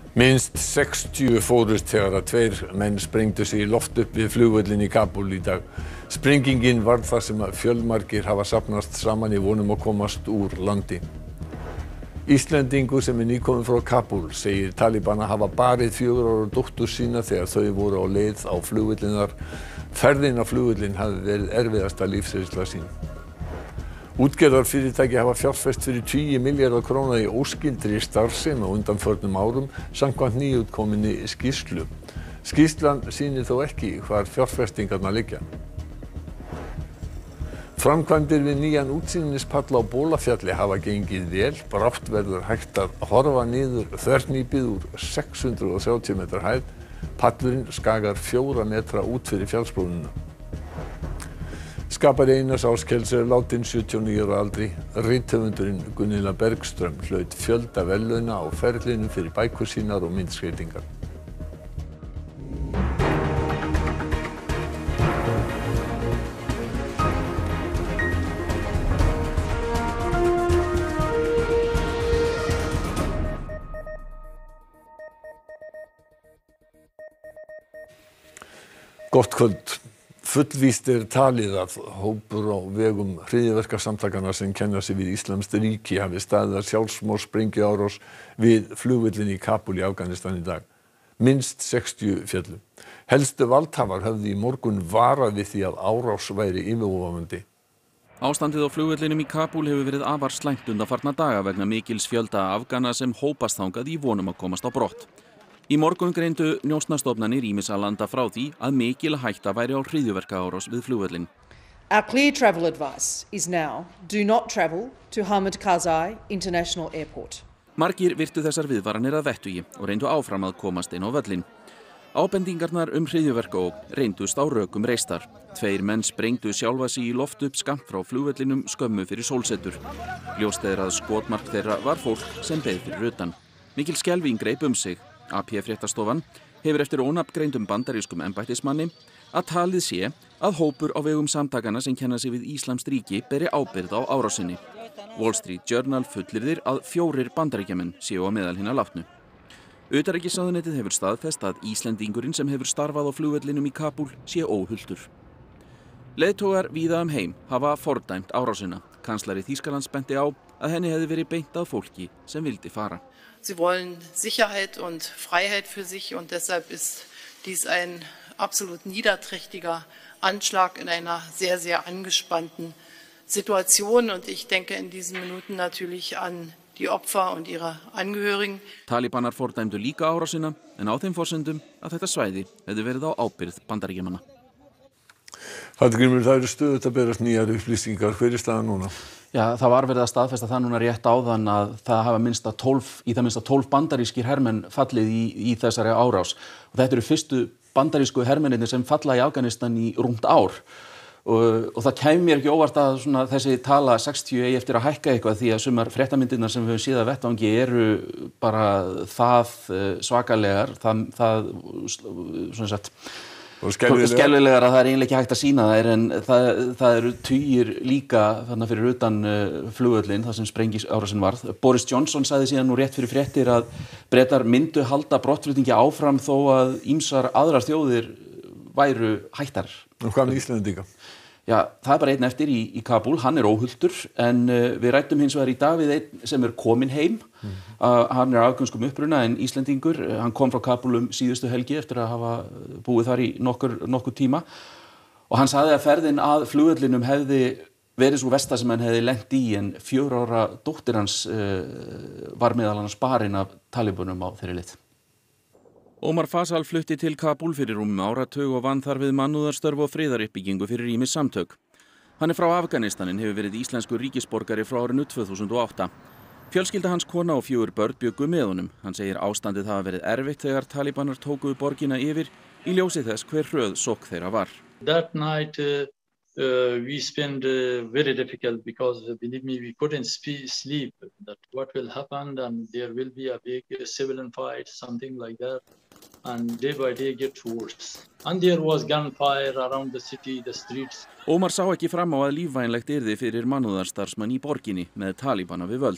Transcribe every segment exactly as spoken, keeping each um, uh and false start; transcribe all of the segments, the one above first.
Minnst sextíu fórust þegar að tveir menn sprengdu sig í loft upp við flugvöllinn í Kabúl í dag. Sprengingin varð þar sem að fjölmargir hafa safnast saman í von um að komast úr landi. Íslendingur sem er nýkominn frá Kabúl segir talibana hafa barið fjögurra ára dóttur sína þegar þau voru á leið á flugvöllinn þar. Ferðin á flugvöllinn hafi verið erfiðasta lífsreynsla sín. Útgerðarfyrirtæki hafa fjárfest fyrir tugi milljarða króna í óskyldri starfsemi á undanförnum árum samkvæmt nýútkominni skýrslu. Skýrslan sýnir þó ekki hvar fjárfestingarnar liggja. Framkvæmdir við nýjan útsýnispall á Bolafjalli hafa gengið vel. Brátt verður hægt að horfa niður þverrnýpið úr sex hundruð og þrjátíu metra hæð. Pallurinn skagar fjóra metra út fyrir fjallsbrúnina. Skapari Einars Áskels er látinn sjötíu og níu ára aldri. Rithöfundurinn Gunilla Bergström hlaut fjölda verðlauna á ferlinum fyrir bækur sínar og myndskreytingar. Gott kvöld. Fullvíst er talið að hópur á vegum hryðjuverkasamtakanna sem kenna sig við Íslamskt ríki hafi staðið að sjálfsmorðssprengjuárás við flugvöllinn í Kabúl í Afganistan í dag. Minnst sextíu féllu. Helstu valdhafar höfðu í morgun varað við því að árás væri yfirvofandi. Ástandið á flugvellinum í Kabúl hefur verið afar slæmt undanfarna daga vegna mikils fjölda Afgana sem hópast þangað í vonum að komast á brott. Í morgun greindu njósnastofnanir ýmissa landa frá því að mikil hætta væri á hryðjuverkaárás við flugvöllinn. Our clear travel advice is now do not travel to Hamid Karzai International Airport. Margir virtu þessar viðvaranir að vettugi og reyndu áfram að komast inn á völlinn. Ábendingarnar um hryðjuverkaógn reyndust á rökum reistar. Tveir menn sprengdu sjálfa sig í loft upp skammt frá flugvellinum skömmu fyrir sólsetur. Ljóst er að skotmark þeirra var fólk sem beið fyrir utan. Mikil skelfing greip um sig. A P fréttastofan hefur eftir ónafngreindum bandarískum embættismanni að talið sé að hópur á vegum samtakana sem kenna sig við Íslamskt ríki beri ábyrgð á árásinni. Wall Street Journal fullyrðir að fjórir bandaríkjamenn séu á meðal hinna látnu. Utanríkisráðuneytið hefur staðfest að Íslendingurinn sem hefur starfað á flugvellinum í Kabúl sé óhultur. Leiðtogar víða um heim hafa fordæmt árásina. Kanslari Þýskalands benti á að henni hefði verið beint að fólki sem vildi fara. Sie wollen Sicherheit und Freiheit für sich und deshalb ist dies ein absolut niederträchtiger Anschlag in einer sehr, sehr angespannten Situation. Und ich denke in diesen Minuten natürlich an die Opfer und ihre Angehörigen. Talibanar fordæmdu líka árásina en á þeim forsendum að þetta svæði hefði verið á ábyrgð Bandaríkjamanna. Hallgrímur, það eru stöðugt að berast nýjar upplýsingar. Hver er staðan núna? Já, það var verið að staðfesta það núna rétt áðan að það hafa minnst að tólf, í það minnst að tólf bandarískir hermenn fallið í, í þessari árás. Og þetta eru fyrstu bandarísku hermennirnir sem falla í Afganistan í rúmt ár. Og, og það kæmi mér ekki óvart að svona, þessi tala sextíu eigi eftir að hækka eitthvað því að sumar fréttamyndirnar sem við höfum séð að vettvangi eru bara það svakalegar, það, það svona sagt, skelfilegar að það er eiginlega ekki hægt að sýna þær en það, það eru tugir líka þarna fyrir utan uh, flugvöllinn þar sem sprengjuárásin varð. Boris Johnson sagði síðan nú rétt fyrir fréttir að Bretar myndu halda brottflutningi áfram þó að ýmsar aðrar þjóðir væru hættar. Og hvað með Íslendinga? Já, það er bara einn eftir í, í Kabúl, hann er óhultur en uh, við ræddum hins vegar í dag við einn sem er kominn heim. Mm. Uh, hann er afgönskum uppruna en Íslendingur, uh, hann kom frá Kabúl um síðustu helgi eftir að hafa búið þar í nokkur, nokkur tíma og hann sagði að ferðin að flugvellinum hefði verið svo versta sem hann hefði lent í en fjögurra ára dóttir hans uh, var meðal annars barinn af talibunum á þeirri leið. Omar Fasal flutti til Kabúl fyrir rúmum áratug og vann þar við mannúðarstörf og friðaruppbyggingu fyrir ýmis samtök. Hann er frá Afganistan en hefur verið íslenskur ríkisborgari frá árinu tvö þúsund og átta. Fjölskylda hans kona og fjögur börn bjuggu með honum. Hann segir ástandið hafa verið erfitt þegar talibanar tóku borgina yfir í ljósi þess hver hröð sókn þeirra var. That night uh, uh, we spent uh, very difficult because uh, believe me we couldn't spe- sleep that what will happen and there will be a big uh, civilian fight something like that. And day by day gets worse. And there was gunfire around the city, the streets. Omar sá ekki fram á að lífvænlegt yrði fyrir mannúðarstarfsmann í borginni með talibana við völd.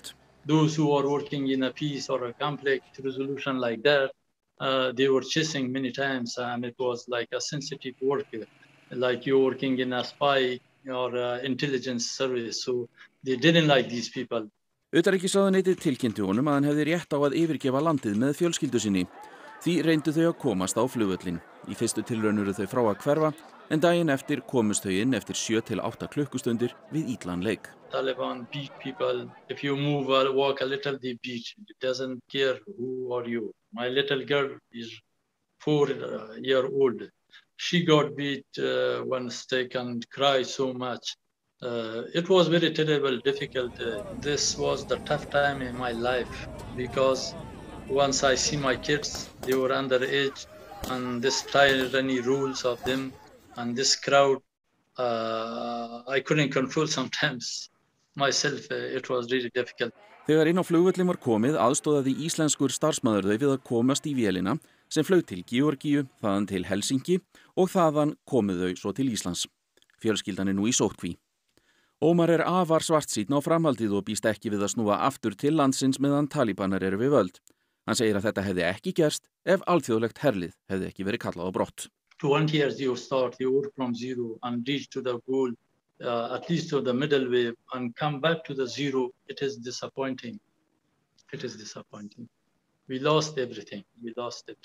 those who are working in a peace or a conflict resolution like that, uh, they were chasing many times, and it was like a sensitive work, like you're working in a spy or uh, intelligence service. So they didn't like these people. Utanríkisráðuneytið tilkynnti honum að hann hefði rétt á að yfirgefa landið með fjölskyldu sinni. Því reyndu þau að komast á flugvöllinn. Í fyrstu tilraun eru þau frá að hverfa, en daginn eftir komust þau inn eftir sjö til átta klukkustundir við illan leik. Taliban beat people. If you move or walk a little, they beat. It doesn't care who are you. My little girl is four uh, year old. She got beat uh, once, they can cry so much. Uh, it was very terrible, difficult. Uh, this was the tough time in my life because once I see my kids, they were underage, and this tyranny rules of them, and this crowd, uh, I couldn't control sometimes myself. Uh, it was really difficult. Þegar inn á flugvöllin var komið aðstoðaði íslenskur starfsmaður þau við að komast í vélina sem flaug til Georgíu, þaðan til Helsinki og þaðan komu þau svo til Íslands. Fjölskyldan er nú í sóttkví. Ómar er afar svartsýnn á framhaldið og býst ekki við að snúa aftur til landsins meðan talibanar eru við völd. Hann segir að þetta hefði ekki gerst ef alþjóðlegt herlið hefði ekki verið kallað á brott. twenty years you start, you work from zero and reach to the goal, uh, at least to the middle way, and come back to the zero. It is disappointing. It is disappointing. We lost everything. We lost it.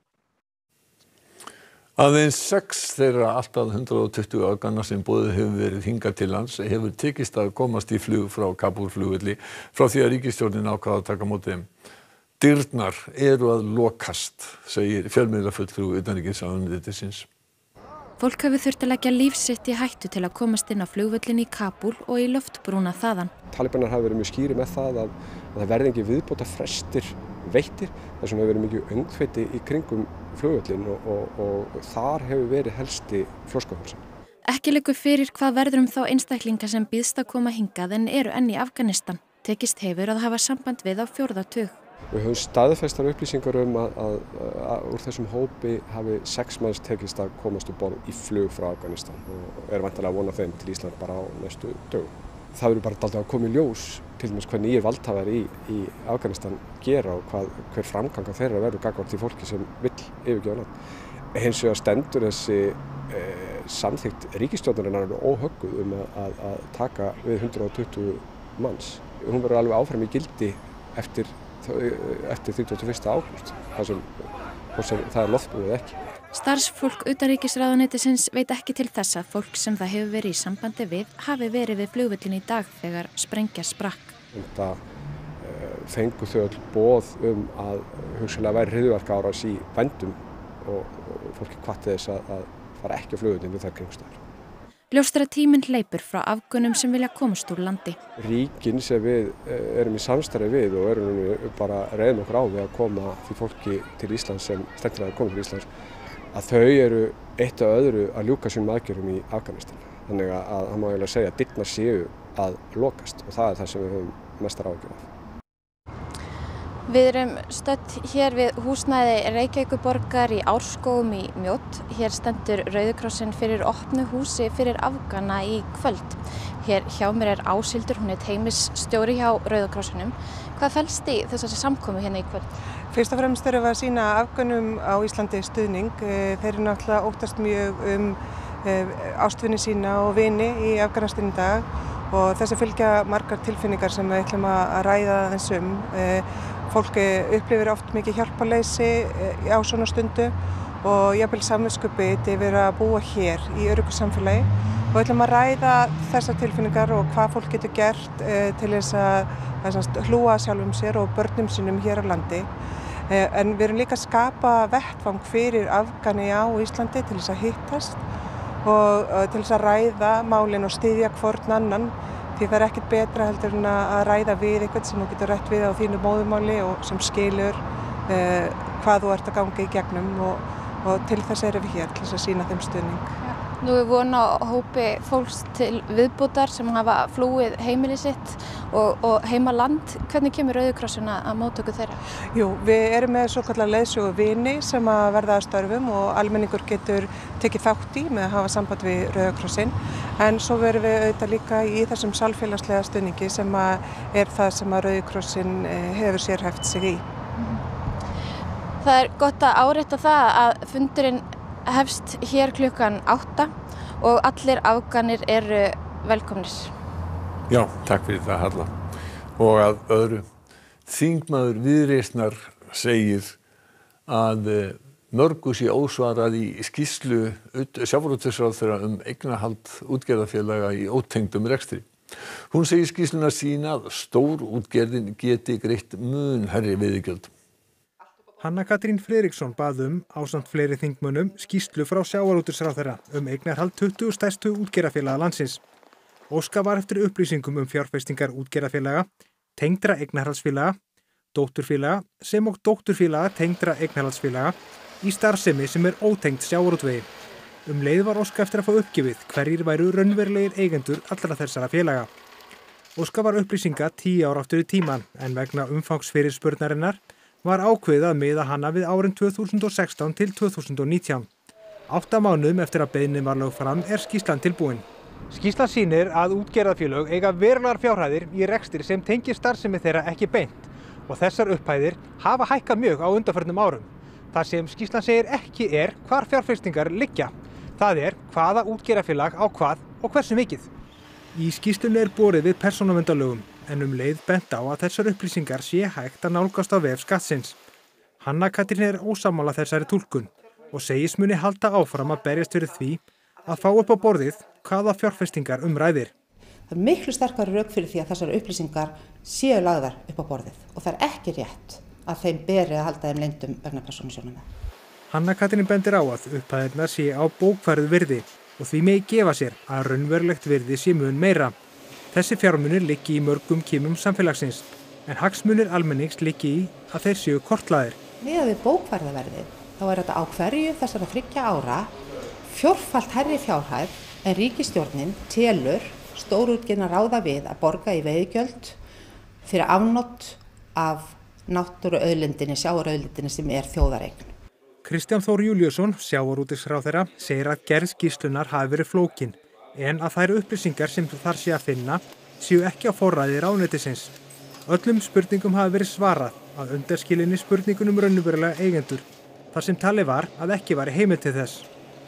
Aðeins sex þeirra allt að hundrað og tuttugu afgana sem boðið hefur verið hingað til lands hefur tekist að komast í flug frá Kabúl flugvelli frá því að ríkisstjórnin ákvað að taka á móti þeim. Dyrnar eru að lokast, segir fjölmiðlafulltrúi utanríkisráðuneytisins. Fólk hefur þurft að leggja líf sitt í hættu til að komast inn á flugvöllin í Kabúl og í loftbrúna þaðan. Talibanar hafa verið mjög skýrir með það að, að það verði engin viðbóta frestir veittir, þess vegna hefur verið mikið öngþveiti í kringum flugvöllin og, og, og þar hefur verið helsti flórskapulsinn. Ekki liggur fyrir hvað verður um þá einstaklinga sem býðst að koma hingað en eru enn í Afganistan. Tekist hefur að hafa samband við á fjórða tug. Við höfum staðfestar upplýsingar um að, að, að, að úr þessum hópi hafi sex manns tekist að komast úr borð í flug frá Afganistan og er væntanlega að vona þeim til Ísland bara á næstu dögum. Það verður bara dálítið að koma í ljós til dæmis hvað nýjir valdhafar í, í Afganistan gera og hvað, hver framgang á þeirra verður gagnvart því fólki sem vill yfirgefa land. Hins vegar stendur þessi eh, samþykkt ríkisstjórnarinnar óhögguð um að, að, að taka við hundrað og tuttugu manns. Hún verður alveg áfram í gildi eftir eftir þrítugasta og fyrsta ágúst, þar sem, sem það er loftbrúið ekki. Starfsfólk utanríkisráðuneytisins veit ekki til þess að fólk sem það hefur verið í sambandi við hafi verið við flugvöllin í dag þegar sprengja sprakk. Þetta uh, fengu þau öll boð um að hugsanlega væri hryðjuverkaárás í vændum og, og fólki hvatti þess að, að fara ekki á flugvöllin við þær kringumstæður. Ljóst er að tíminn hleypur frá afgönum sem vilja komast úr landi. Ríkin sem við erum í samstarfi við og erum bara reiðum okkur á við að koma því fólki til Íslands sem stendur að koma til Íslands, að þau eru eitt og öðru að ljúka sínum aðgerðum í Afganistan. Þannig að það má eiginlega segja að dyrnar séu að lokast og það er það sem við höfum mestar áhyggjur af. Við erum stödd hér við húsnæði Reykjavíkurborgar í Árskógum í Mjódd. Hér stendur Rauði krossinn fyrir opnu húsi fyrir afgana í kvöld. Hér hjá mér er Áshildur, hún er teymisstjóri hjá Rauða krossinum. Hvað felst í þessari samkomu hérna í kvöld? Fyrst og fremst erum við að sýna afgönum á Íslandi stuðning. Þeir eru náttúrulega óttast mjög um ástvini sína og vini í Afganistan í dag og þessi fylgja margar tilfinningar sem við ætlum að ræða þess um. Fólk upplifir oft mikið hjálparleysi á svona stundu og jafnvel samviskubit yfir að búa hér í öruggu samfélagi og við ætlum að ræða þessar tilfinningar og hvað fólk getur gert til þess að, að hlúa sjálfum sér og börnum sínum hér á landi. En við erum líka að skapa vettvang fyrir afgani á Íslandi til þess að hittast og til þess að ræða málin og styðja hvorn annan. Því það er ekkert betra heldur en að ræða við eitthvað sem þú getur rætt við á þínu móðurmáli og sem skilur eh, hvað þú ert að ganga í gegnum og, og til þess erum við hér, til þess að sýna þeim stuðning. Nú er von á hópi fólks til viðbótar sem hafa flúið heimili sitt og, og heimaland. Hvernig kemur Rauði krossinn að móttöku þeirra? Jú, við erum með svokallar leiðsöguvini sem að verða að störfum og almenningur getur tekið þátt í með að hafa samband við Rauða krossinn. En svo verum við auðvitað líka í þessum sálfélagslega stuðningi sem að er það sem að Rauði krossinn hefur sérhæft sig í. Það er gott að árétta það að fundurinn hefst hér klukkan átta og allir Afganir eru velkomnir. Já, takk fyrir það, Halla. Og að öðru, þingmaður Viðreisnar segir að mörgu sé ósvarað í skýrslu sjávarútvegsráðherra um eignarhald útgerðarfélaga í ótengdum rekstri. Hún segir skýrsluna sína að stór útgerðin geti greitt mun hærri veiðigjöld. Hanna Katrín Friðriksson bað um, ásamt fleiri þingmönnum, skýrslu frá sjávarútvegsráðherra um eignarhald tuttugu stærstu útgerðarfélaga landsins. Óskað var eftir upplýsingum um fjárfestingar útgerðarfélaga, tengdra eignarhaldsfélaga, dótturfélaga sem og dótturfélaga tengdra eignarhaldsfélaga í starfsemi sem er ótengd sjávarútvegi. Um leið var óskað eftir að fá uppgefið hverjir væru raunverulegir eigendur allra þessara félaga. Óskað var upplýsinga tíu ár aftur í tíman en vegna umfangsfyrirspurnarinnar var ákveðið að miða hana við árin tvö þúsund og sextán til tvö þúsund og nítján. Átta mánuðum eftir að beiðnin var lögð fram er skýrslan tilbúin. Skýrslan sýnir að útgerðarfélög eiga verulegar fjárhæðir í rekstri sem tengir starfsemi þeirra ekki beint og þessar upphæðir hafa hækkað mjög á undanförnum árum. Það sem skýrslan segir ekki er hvar fjárfestingar liggja. Það er hvaða útgerðarfélag á hvað og hversu mikið. Í skýrslunni er borið við persónuverndarlögum en um leið bent á að þessar upplýsingar sé hægt að nálgast á vef Skattsins. Hanna Katrín er ósammála þessari túlkun og segist muni halda áfram að berjast fyrir því að fá upp á borðið hvaða fjárfestingar um ræðir. Það er miklu sterkari rök fyrir því að þessar upplýsingar séu lagðar upp á borðið og það er ekki rétt að þeim beri að halda þeim leyndum vegna persónusjónarmiða. Hanna Katrín bendir á að upphæðirnar sé á bókfærðu virði og því megi gefa sér að raunverulegt virði sé mun meira. Þessi fjármunir liggi í mörgum kimum samfélagsins, en hagsmunir almennings liggi í að þeir séu kortlaðir. Miðað við bókfærðaverðið, þá er þetta á hverju þessara þriggja ára fjórfalt hærri fjárhæð en ríkisstjórnin telur stórútgerðina ráða við að borga í veiðigjöld fyrir afnot af náttúruauðlindinni, sjávarauðlindinni sem er þjóðareign. Kristján Þór Júlíusson, sjávarútvegsráðherra, segir að gerð skýrslunnar hafi verið flókin, en að þær upplýsingar sem þar sé að finna séu ekki á forræði ráðuneytisins. Öllum spurningum hafi verið svarað að undanskilinni spurningunum raunverulega eigendur, þar sem talið var að ekki væri heimild til þess.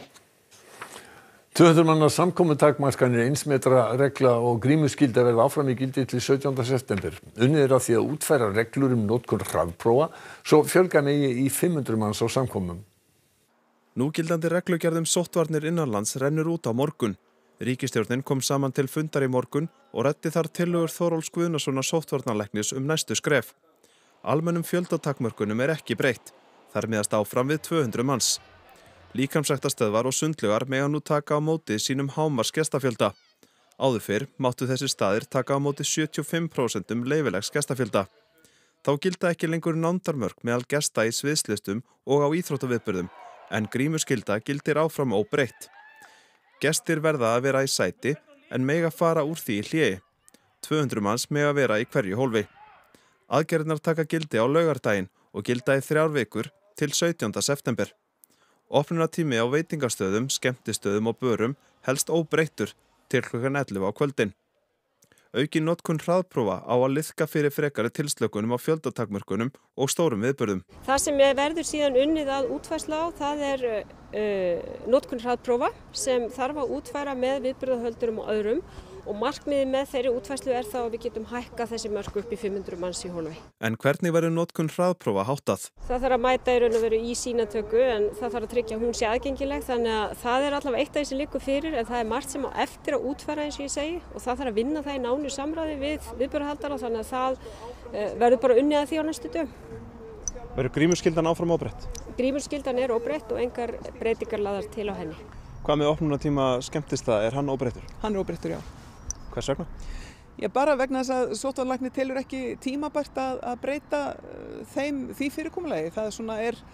tvö hundruð manna samkomutakmarkanir, eins metra regla og grímuskylda verða áfram í gildi til sautjánda september. Unnið er að því að útfæra reglur um notkun hraðprófa svo fjölga megi í fimm hundruð manns á samkomum. Núgildandi reglugerð um sóttvarnir innanlands rennur út á morgun. Ríkisstjórnin kom saman til fundar í morgun og ræddi þar tillögur Þórólfs Guðnasonar sóttvarnalæknis um næstu skref. Almennum fjöldatakmörkunum er ekki breytt. Þar miðast áfram við tvö hundruð manns. Líkamsræktarstöðvar og sundlaugar mega nú taka á móti sínum hámarks gestafjölda. Áður fyrr máttu þessir staðir taka á móti sjötíu og fimm prósent leyfilegs gestafjölda. Þá gilda ekki lengur nándarmörk meðal gesta í sviðslistum og á íþróttaviðburðum, en grímuskylda gildir áfram óbreytt. Gestir verða að vera í sæti en mega fara úr því í hléi. tvö hundruð manns mega vera í hverju hólfi. Aðgerðirnar taka gildi á laugardaginn og gilda í þrjár vikur til sautjánda september. Opnunartími á veitingastöðum, skemmtistöðum og börum helst óbreyttur til klukkan ellefu á kvöldin. Aukin notkun hraðprófa á að liðka fyrir frekari tilslökunum á fjöldatakmörkunum og stórum viðburðum. Það sem verður síðan unnið að útfærslu á, það er uh, notkun hraðprófa sem þarf að útfæra með viðburðahöldurum og öðrum og markmiðið með þeirri útfærslu er þá að við getum hækkað þessi mörk upp í fimm hundruð manns í hólfi. En hvernig verður notkun hraðprófa háttað? Það þarf að mæta í raun og veru í sýnatöku en það þarf að tryggja að hún sé aðgengileg þannig að það er allavega eitt af því sem liggur fyrir en það er margt sem á eftir að útfæra eins og ég segi og það þarf að vinna það í nánu samráði við viðburðahaldara þannig að það uh, verður bara unnið að því á næstu dögum. Verður grímuskyldan áfram óbreytt? Grímuskyldan er óbreytt og engar breytingar lagðar til á henni. Hvað með opnunartíma skemmtista, er hann óbreyttur? Hann er óbreyttur, já. Hvers vegna? Já, bara vegna þess að sóttvarnalæknir telur ekki tímabært að, að breyta þeim, því fyrirkomulagi. Það er, svona, er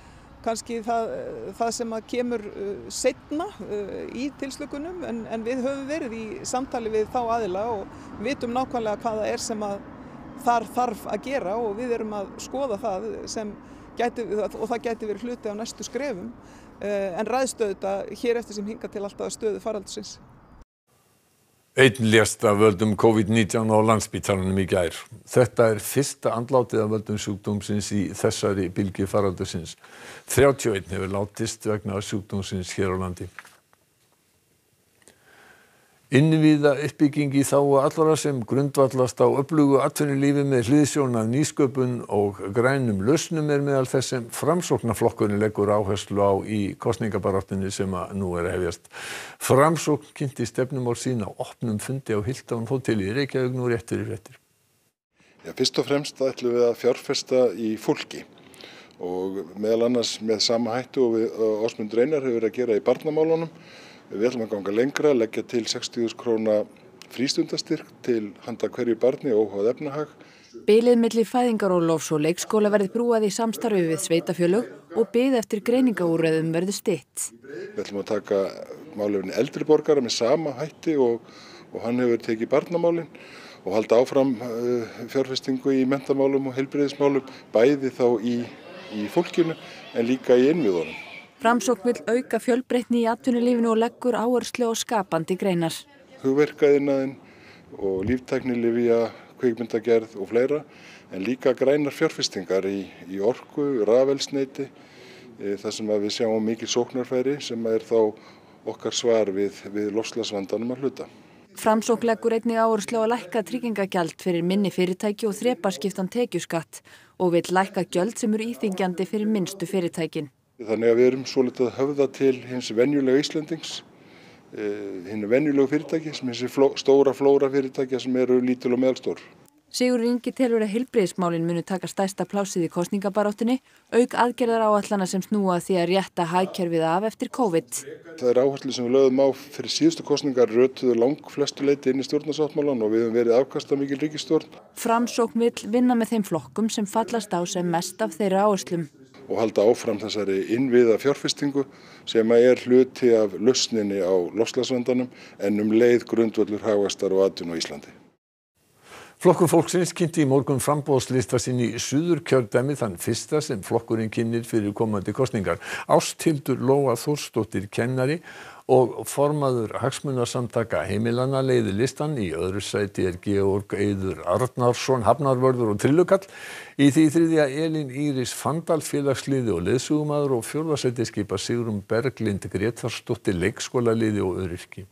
kannski það, það sem að kemur seinna í tilslökunum en, en við höfum verið í samtali við þá aðila og vitum nákvæmlega hvað það er sem að þar þarf að gera og við erum að skoða það sem gæti, og það gæti verið hluti á næstu skrefum en ræðst auðvitað hér eftir sem hingað til alltaf stöðu faraldursins. Einn lést af völdum COVID nítján á Landspítalanum í gær. Þetta er fyrsta andlátið af völdum sjúkdómsins í þessari bylgju faraldursins. þrjátíu og einn hefur látist vegna sjúkdómsins hér á landi. Innviða uppbygging í þágu allra sem grundvallast á öflugu atvinnulífi með hliðsjón af nýsköpun og grænum lausnum er meðal þess sem Framsóknarflokkurinn leggur áherslu á í kosningabaráttunni sem að nú er að hefjast. Framsókn kynnti stefnumál sín á opnum fundi á Hilton hóteli í Reykjavík nú rétt fyrir fréttir. Já, fyrst og fremst ætlum við að fjárfesta í fólki og meðal annars með sama hættu og við Ásmundur Einar hefur verið að gera í barnamálunum. Við ætlum að ganga lengra, leggja til sextíu þúsund króna frístundastyrk til handa hverju barni óháð efnahag. Bilið milli fæðingarorlofs og leikskóla verði brúað í samstarfi við sveitarfélög og bið eftir greiningaúrræðum verði stytt. Við ætlum að taka málefni eldri borgara með sama hætti og, og hann hefur tekið barnamálin og halda áfram uh, fjárfestingu í menntamálum og heilbrigðismálum, bæði þá í, í fólkinu en líka í innviðunum. Framsókn vill auka fjölbreytni í atvinnulífinu og leggur áherslu á skapandi greinar. Hugverkaiðnaðinn og líftæknilyfja, kvikmyndagerð og fleira, en líka grænar fjárfestingar í, í orku, rafeldsneyti, e, þar sem að við sjáum mikil sóknarfæri sem er þá okkar svar við, við loftslagsvandanum að hluta. Framsókn leggur einnig áherslu á að lækka tryggingagjald fyrir minni fyrirtæki og þrepaskiptan tekjuskatt og vill lækka gjöld sem eru íþyngjandi fyrir minnstu fyrirtækin. Þannig að við erum svolítið að höfða til hins venjulega Íslendings, eh, hinu venjulegu fyrirtæki, sem þessi fló, stóra flóra fyrirtækja sem eru lítil og meðalstór. Sigurður Ingi telur að heilbrigðismálin munu taka stærsta plásið í kosningabaráttunni, auk aðgerðaráætlana sem snúa að því að rétta hagkerfið af eftir COVID. Það er áherslu sem við lögðum á fyrir síðustu kosningar rötuðu lang flestu leyti inn í stjórnarsáttmálann og við höfum verið afkastamikil ríkisstjórn. Framsókn vill vinna með þeim flokkum sem fallast á sem mest af þeirra áherslum. Og halda áfram þessari innviða fjárfestingu sem er hluti af lausninni á loftslagsvandanum en um leið grundvöllur hagvaxtar og atvinnu á Íslandi. Flokkur fólksins kynnti í morgun framboðslista sinn í Suðurkjördæmi þann fyrsta sem flokkurinn kynnir fyrir komandi kosningar. Ásthildur Lóa Þórsdóttir kennari og formaður hagsmunasamtaka heimilanna leiði listan. Í öðru sæti er Georg Eiður Arnarsson, hafnarvörður og trillukall. Í því þriðja Elín Íris Fandal, félagsliði og leiðsögumaður, og fjórða sæti skipa Sigrún Berglind Grétarsdóttir, leikskólaliði og öryrki.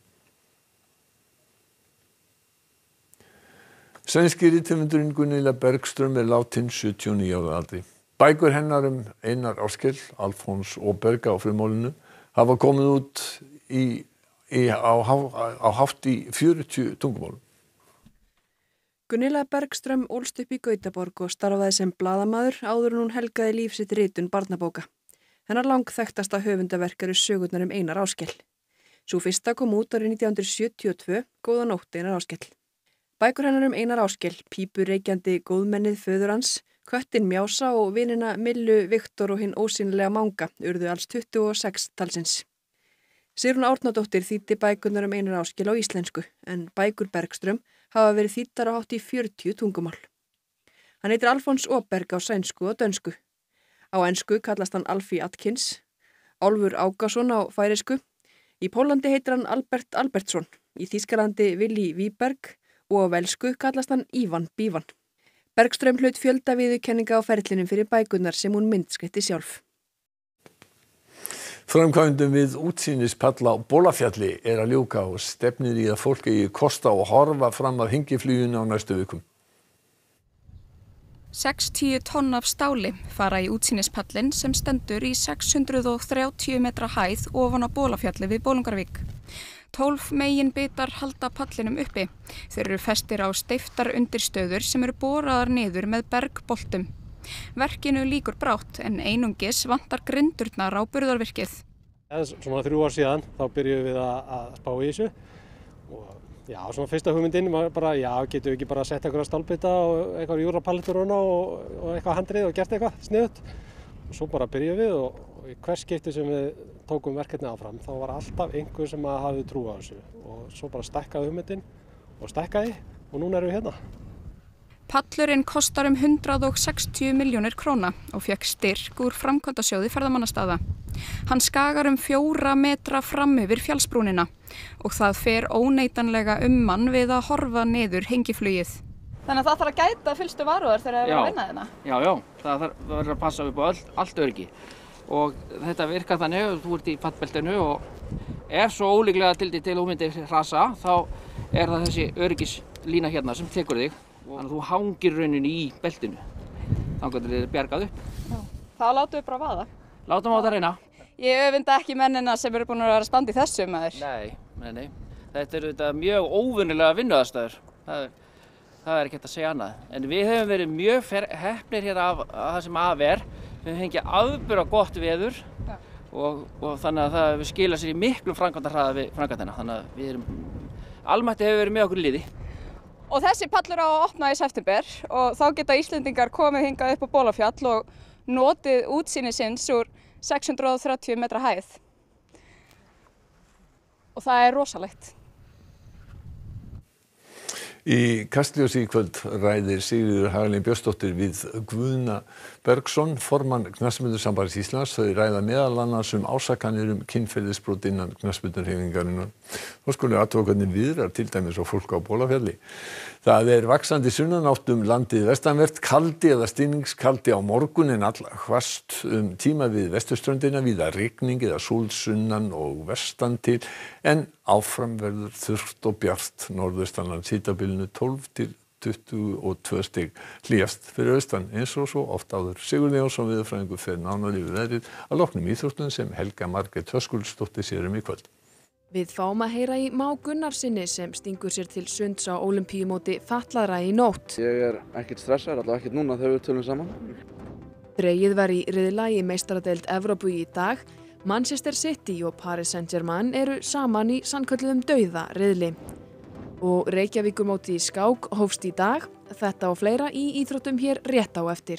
Sænski rithöfundurinn Gunilla Bergström er látin sjötíu og níu ára aldri. Bækur hennar um Einar Áskel, Alfons Åberg á frumálinu hafa komið út í, í, á, á hátt í fjörutíu tungumálum. Gunilla Bergström ólst upp í Gautaborg og starfaði sem blaðamaður áður en hún helgaði líf sitt ritun barnabóka. Hennar langþekktasta höfundaverk eru sögurnar um Einar Áskel. Sú fyrsta kom út árið nítján hundruð sjötíu og tvö, Góða nótt Einar Áskel. Bækur hennar um Einar Áskel, pípureikjandi góðmennið föður hans, köttin Mjása og vinina Millu, Viktor og hinn ósýnilega Manga urðu alls tuttugu og sex talsins. Sigrún Árnadóttir þýddi bækurnar um Einar Áskel á íslensku, en bækur Bergström hafa verið þýddar á hátt í fjörutíu tungumál. Hann heitir Alfons Åberg á sænsku og dönsku. Á ensku kallast hann Alfie Atkins, Álfur Ákason á færisku. Í Pólandi heitir hann Albert Albertsson, í Þýskalandi Willy Wiberg og á velsku kallast hann Ívan Bívan. Bergström hlaut fjölda viðurkenninga á ferlinum fyrir bækurnar sem hún myndskreitti sjálf. Framkvæmdum við útsýnispalla á Bolafjalli er að ljúka og stefnir í að fólk eigi kost á að horfa fram af hengifluginu á næstu vikum. sextíu tonn af stáli fara í útsýnispallinn sem stendur í sex hundruð og þrjátíu metra hæð ofan á Bolafjalli við Bolungarvík. Tólf megin bitar halda pallinum uppi. Þeir eru festir á steyptar undirstöður sem eru boraðar niður með bergboltum. Verkinu lýkur brátt en einungis vantar grindurnar á burðarvirkið. Svona þrjú ár síðan þá byrjuðum við að, að spá í þessu. Og já, svona fyrsta hugmyndin var bara, já, getum við ekki bara að setja einhverja stálbita og eitthvað júrapallettur og, og eitthvað handrið og gert eitthvað sniðugt. Og svo bara byrjuðum við og og í hvers skipti sem við tókum verkefni áfram þá var alltaf einhver sem hafði trú á þessu og svo bara stækkaði hugmyndin og stækkaði og núna erum við hérna. Pallurinn kostar um hundrað og sextíu milljónir króna og fékk styrk úr framkvæmdasjóði ferðamannastaða. Hann skagar um fjóra metra fram yfir fjallsbrúnina og það fer óneitanlega um mann við að horfa niður hengiflugið. Þannig að það þarf að gæta fyllstu varúðar þegar það er að vinna þarna? Já, já, það þarf það verður að passa upp á all, allt öryggi. Og þetta virkar þannig að þú ert í fallbeltinu og ef svo ólíklega til því til þú myndir hrasa, þá er það þessi öryggislína hérna sem tekur þig. Þannig að þú hangir rauninni í beltinu. Þangað til þið er bjargað upp. Já. Þá látum við bara vaða. Látum á þetta reyna. Ég öfunda ekki mennina sem eru búin að vera að standa í þessu maður. Nei, nei, nei. Þetta eru þetta mjög óvinnilega vinnuaðstæður. Það er, það er ekki hægt að segja annað. En við hefum verið mjög heppnir hérna af, af það sem af er. Við hefum fengið afburða gott veður og, og þannig að það skila sér í miklu framkvæmdahraða við framkvæmdina. Þannig að við erum, almætti hefur verið með okkur í liði. Og þessi pallur á að opna í september og þá geta Íslendingar komið hingað upp á Bolafjall og notið útsýnisins úr sex hundruð og þrjátíu metra hæð. Og það er rosalegt. Í Kastljósi í kvöld ræðir Sigríður Hagalín Björnsdóttir við Guðna Bergsson, formann Knattspyrnusambands Íslands. Þau ræða meðal annars um ásakanir um kynferðisbrot innan knattspyrnuhreyfingarinnar. Þá skulu athuga hvernig viðrar til dæmis og fólk á Bolafjalli. Það er vaxandi sunnanátt um landið vestanvert, kaldi eða stinningskaldi á morgun en all hvasst um tíma við vesturströndina, víða rigning eða súld sunnan og vestan til, en áfram verður þurrt og bjart norðaustanlands, hitabilinu tólf til tuttugu og tvö stig, hlýjast fyrir austan eins og svo oft áður. Sigurður Jónsson veðurfræðingur fer nánar yfir veðrið að loknum íþróttum sem Helga Margrét Höskuldsdóttir sér um í kvöld. Við fáum að heyra í Má Gunnarsinni sem stingur sér til sunds á Ólympíumóti fatlaðra í nótt. Ég er ekkert stressaður, allavega ekkert núna þegar við tölum saman. Dregið var í riðla í meistaradeild Evrópu í dag. Manchester City og Paris Saint-Germain eru saman í sannkölluðum dauða riðli. Og Reykjavíkurmóti í skák hófst í dag. Þetta og fleira í íþróttum hér rétt á eftir.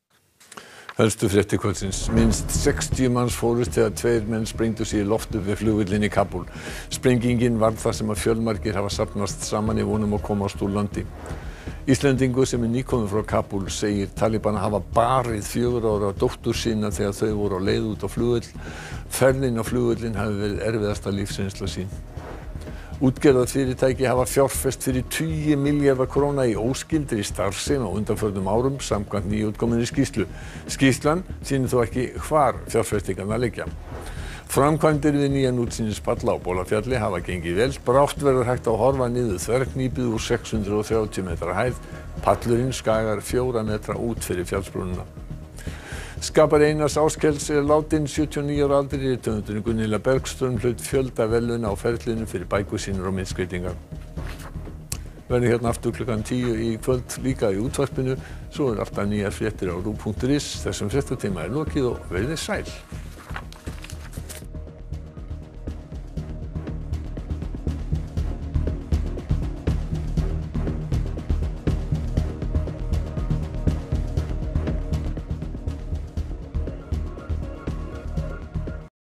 Helstu fréttir kvöldsins. Minnst sextíu manns fórust þegar tveir menn sprengdu sig í loft upp við flugvöllinn í Kabúl. Sprengingin varð þar sem að fjölmargir hafa safnast saman í vonum að komast úr landi. Íslendingur sem er nýkominn frá Kabúl segir Talibana hafa barið fjögurra ára dóttur sína þegar þau voru á leið út á flugvöll. Ferðin á flugvöllinn hafi verið erfiðasta lífsreynsla sín. Útgerðarfyrirtæki hafa fjárfest fyrir tugi milljarða króna í óskyldri starfsemi á undanförnum árum samkvæmt nýútkominni skýrslu. Skýrslan sýnir þó ekki hvar fjárfestingarnar liggja. Framkvæmdir við nýjan útsýnispall á Bolafjalli hafa gengið vel. Brátt verður hægt að horfa niður þverknýpið úr sex hundruð og þrjátíu metra hæð. Pallurinn skagar fjóra metra út fyrir fjallsbrúnina. Skapari Einars Áskels er látinn sjötíu og níu ára aldri. Rithöfundurinn Gunilla Bergström hlaut fjölda verðlauna á ferlinu fyrir bækur sínar og myndskreytingar. Verður hérna aftur klukkan tíu í kvöld líka í útvarpinu. Svo er alltaf nýjar fréttir á ruv punktur is. Þessum fréttatíma er lokið og verið sæl.